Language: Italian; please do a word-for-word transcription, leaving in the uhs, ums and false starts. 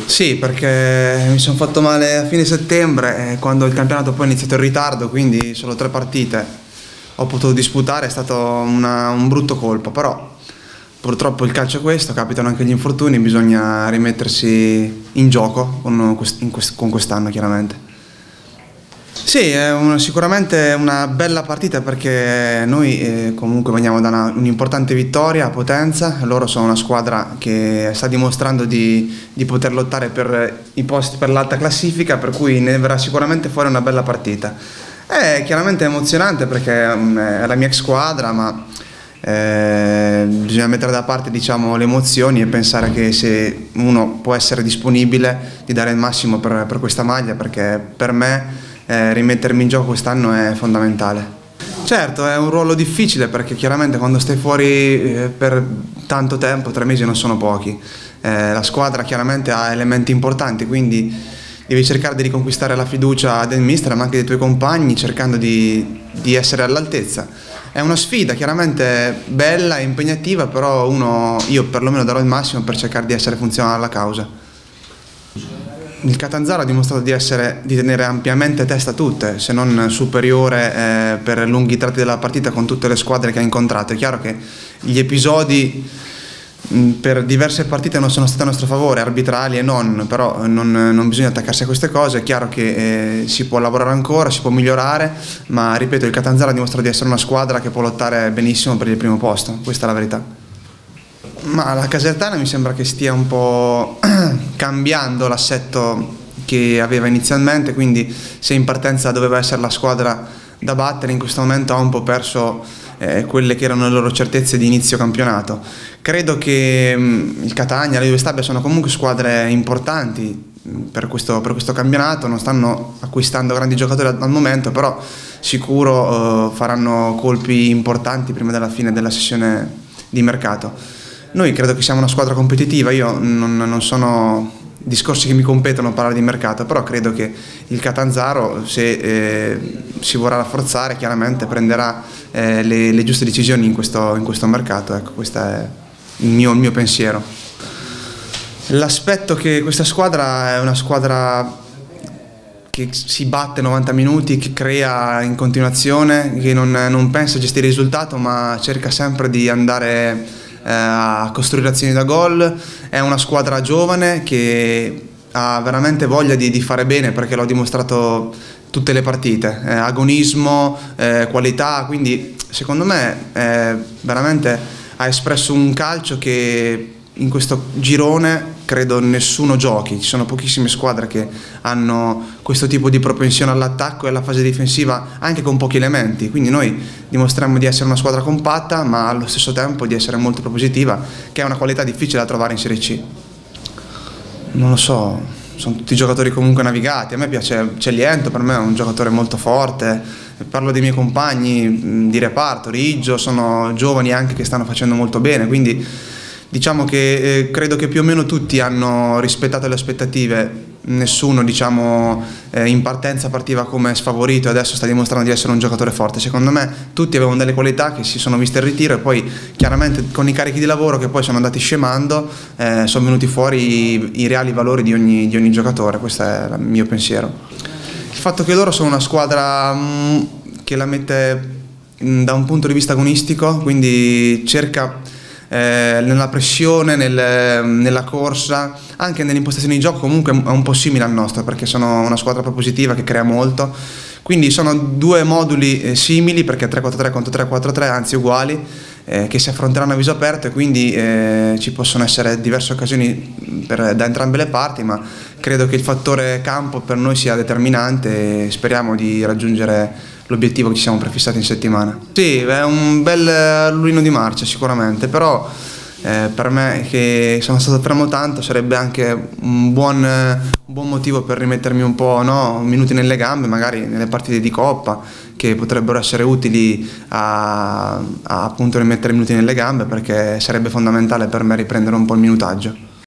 Sì, perché mi sono fatto male a fine settembre e quando il campionato poi è iniziato in ritardo, quindi solo tre partite ho potuto disputare, è stato una, un brutto colpo, però purtroppo il calcio è questo, capitano anche gli infortuni, bisogna rimettersi in gioco con, quest, in quest, con quest'anno chiaramente. Sì, è una, sicuramente una bella partita perché noi eh, comunque veniamo da un'importante vittoria a Potenza, loro sono una squadra che sta dimostrando di, di poter lottare per i posti per l'alta classifica, per cui ne verrà sicuramente fuori una bella partita. È chiaramente emozionante perché è la mia ex squadra, ma eh, bisogna mettere da parte, diciamo, le emozioni e pensare che se uno può essere disponibile di dare il massimo per, per questa maglia, perché per me Eh, rimettermi in gioco quest'anno è fondamentale. Certo, è un ruolo difficile perché chiaramente quando stai fuori eh, per tanto tempo, tre mesi non sono pochi. Eh, la squadra chiaramente ha elementi importanti, quindi devi cercare di riconquistare la fiducia del mister ma anche dei tuoi compagni, cercando di, di essere all'altezza. È una sfida chiaramente bella e impegnativa, però uno, io perlomeno darò il massimo per cercare di essere funzionale alla causa. Il Catanzaro ha dimostrato di, essere, di tenere ampiamente testa a tutte, se non superiore eh, per lunghi tratti della partita con tutte le squadre che ha incontrato. È chiaro che gli episodi mh, per diverse partite non sono stati a nostro favore, arbitrali e non, però non, non bisogna attaccarsi a queste cose. È chiaro che eh, si può lavorare ancora, si può migliorare, ma ripeto, il Catanzaro ha dimostrato di essere una squadra che può lottare benissimo per il primo posto, questa è la verità. Ma la Casertana mi sembra che stia un po' cambiando l'assetto che aveva inizialmente, quindi se in partenza doveva essere la squadra da battere, in questo momento ha un po' perso eh, quelle che erano le loro certezze di inizio campionato. Credo che mh, il Catania, le due Stabia sono comunque squadre importanti per questo, per questo campionato, non stanno acquistando grandi giocatori al, al momento, però sicuro eh, faranno colpi importanti prima della fine della sessione di mercato. Noi credo che siamo una squadra competitiva, io non, non sono discorsi che mi competono parlare di mercato, però credo che il Catanzaro, se eh, si vorrà rafforzare, chiaramente prenderà eh, le, le giuste decisioni in questo, in questo mercato. Ecco, questo è il mio, il mio pensiero. L'aspetto che questa squadra è una squadra che si batte novanta minuti, che crea in continuazione, che non, non pensa a gestire il risultato, ma cerca sempre di andare a costruire azioni da gol. È una squadra giovane che ha veramente voglia di, di fare bene, perché l'ho dimostrato tutte le partite, eh, agonismo, eh, qualità, quindi secondo me eh, veramente ha espresso un calcio che in questo girone credo nessuno giochi. Ci sono pochissime squadre che hanno questo tipo di propensione all'attacco e alla fase difensiva anche con pochi elementi, quindi noi dimostriamo di essere una squadra compatta ma allo stesso tempo di essere molto propositiva, che è una qualità difficile da trovare in Serie C. Non lo so, sono tutti giocatori comunque navigati. A me piace Celiento, per me è un giocatore molto forte. Parlo dei miei compagni di reparto, Riggio, sono giovani anche che stanno facendo molto bene, quindi diciamo che eh, credo che più o meno tutti hanno rispettato le aspettative. Nessuno, diciamo, eh, in partenza partiva come sfavorito e adesso sta dimostrando di essere un giocatore forte. Secondo me tutti avevano delle qualità che si sono viste in ritiro e poi chiaramente con i carichi di lavoro che poi sono andati scemando eh, sono venuti fuori i, i reali valori di ogni, di ogni giocatore. Questo è il mio pensiero. Il fatto che loro sono una squadra mh, che la mette mh, da un punto di vista agonistico, quindi cerca Eh, nella pressione, nel, nella corsa, anche nell'impostazione di gioco comunque è un po' simile al nostro, perché sono una squadra propositiva che crea molto, quindi sono due moduli eh, simili, perché tre quattro tre contro tre quattro tre, anzi uguali, eh, che si affronteranno a viso aperto e quindi eh, ci possono essere diverse occasioni per, da entrambe le parti, ma credo che il fattore campo per noi sia determinante e speriamo di raggiungere l'obiettivo che ci siamo prefissati in settimana. Sì, è un bel rullino di marcia sicuramente, però eh, per me che sono stato fermo tanto sarebbe anche un buon, un buon motivo per rimettermi un po', no, minuti nelle gambe, magari nelle partite di Coppa che potrebbero essere utili a, a appunto rimettere minuti nelle gambe, perché sarebbe fondamentale per me riprendere un po' il minutaggio.